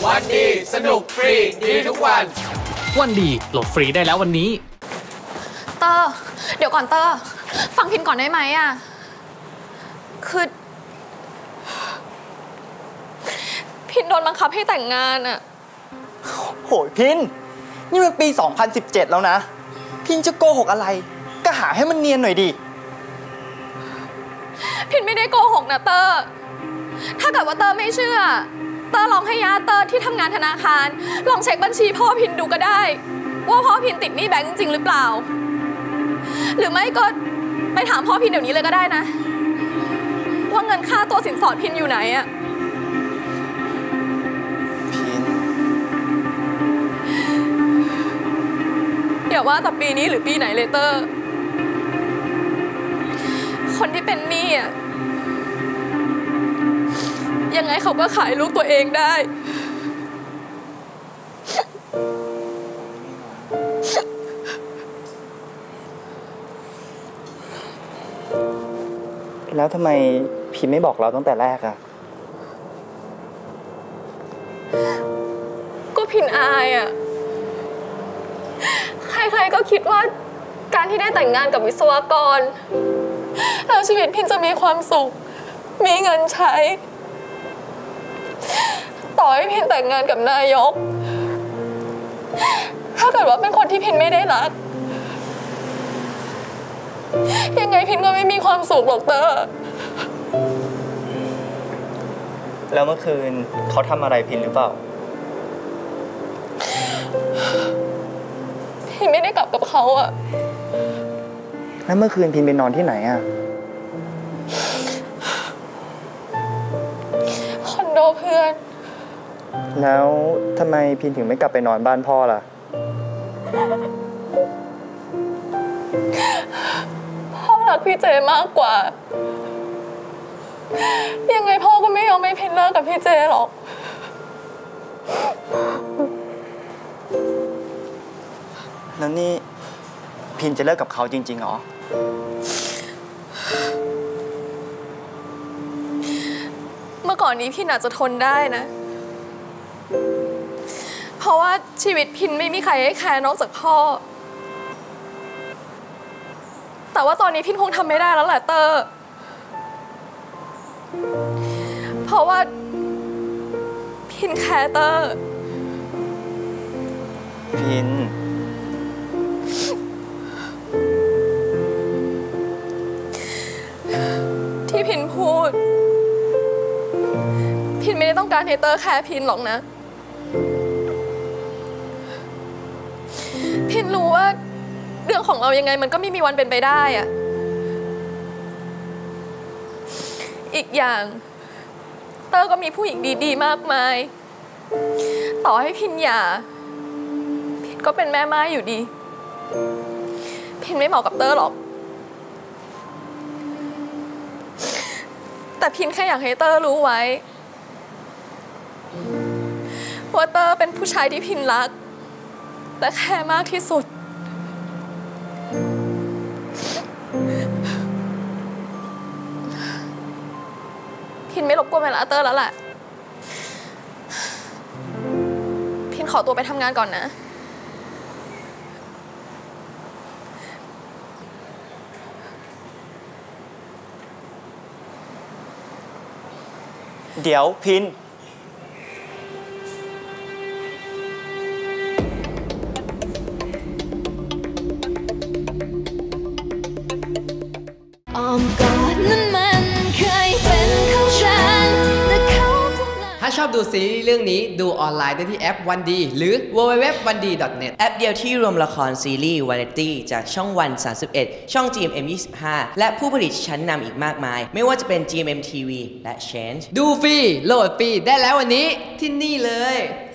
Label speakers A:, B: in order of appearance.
A: วันดีสนุกฟรีดีทุกวัน
B: วันดีโหลดฟรีได้แล้ววันนี้
C: เตอร์เดี๋ยวก่อนเตอร์ฟังพินก่อนได้ไหมอ่ะคือพินโดนบังคับให้แต่งงานอ่ะ
D: โหยพินนี่มันปี 2017 แล้วนะพินจะโกหกอะไรก็หาให้มันเนียนหน่อยดิ
C: พินไม่ได้โกหกนะเตอร์ถ้าเกิดว่าเตอร์ไม่เชื่อเตอร์ลองให้ญาติเตอร์ที่ทำงานธนาคารลองเช็คบัญชีพ่อพินดูก็ได้ว่าพ่อพินติดหนี้แบงก์จริงหรือเปล่าหรือไม่ก็ไปถามพ่อพินเดี๋ยวนี้เลยก็ได้นะว่าเงินค่าตัวสินสอดพินอยู่ไหนอะ
D: พิน
C: อย่าว่าแต่ปีนี้หรือปีไหนเลยเตอร์คนที่เป็นหนี้อะยังไงเขาก็ขายลูกตัวเองได้
D: แล้วทำไมพินไม่บอกเราตั้งแต่แรกอะ
C: ก็พินอายอะใครๆก็คิดว่าการที่ได้แต่งงานกับวิศวกรแล้วชีวิตพินจะมีความสุขมีเงินใช้ต่อให้พินแต่งงานกับนายกถ้าเกิดว่าเป็นคนที่พินไม่ได้รักยังไงพินก็ไม่มีความสุขหรอกเตอร์
D: แล้วเมื่อคืนเขาทำอะไรพินหรือเปล่า
C: พินไม่ได้กลับกับเขาอะ
D: แล้วเมื่อคืนพินไปนอนที่ไหนอะ
C: คอนโดเพื่อน
D: แล้วทำไมพินถึงไม่กลับไปนอนบ้านพ่อล่ะ
C: พ่อรักพี่เจมากกว่ายังไงพ่อก็ไม่ยอมให้พินเลิกกับพี่เจหรอก
D: แล้วนี่พินจะเลิกกับเขาจริงๆหรอ
C: เมื่อก่อนนี้พินอาจจะทนได้นะเพราะว่าชีวิตพินไม่มีใครให้แคร์นอกจากพ่อแต่ว่าตอนนี้พินคงทำไม่ได้แล้วแหละเตอร์เพราะว่าพินแคร์เตอร์
D: พิน
C: ที่พินพูดพินไม่ได้ต้องการให้เตอร์แคร์พินหรอกนะพินรู้ว่าเรื่องของเรายังไงมันก็ไม่มีวันเป็นไปได้อะอีกอย่างเตอร์ก็มีผู้หญิงดีๆมากมายต่อให้พินหย่าพินก็เป็นแม่ไม้อยู่ดีพินไม่เหมาะกับเตอร์หรอกแต่พินแค่อยากให้เตอร์รู้ไว้ว่าเตอร์เป็นผู้ชายที่พินรักและแคร์มากที่สุดพินไม่รบกวนเวลาเตอร์แล้วแหละพินขอตัวไปทำงานก่อนนะ
D: เดี๋ยวพิน
E: อ้อมกอดนั้นมันเคยเป็นของฉันแต่เขา
B: ถ้าชอบดูซีรีส์เรื่องนี้ดูออนไลน์ได้ที่แอปวันดีหรือ www.1d.net
F: แอปเดียวที่รวมละครซีรีส์วาไรตี้จากช่องวัน 31 ช่อง GMM 25 และผู้ผลิตชั้นนำอีกมากมายไม่ว่าจะเป็น GMM TV และ Change
B: ดูฟรีโหลดฟรีได้แล้ววันนี้ที่นี่เลย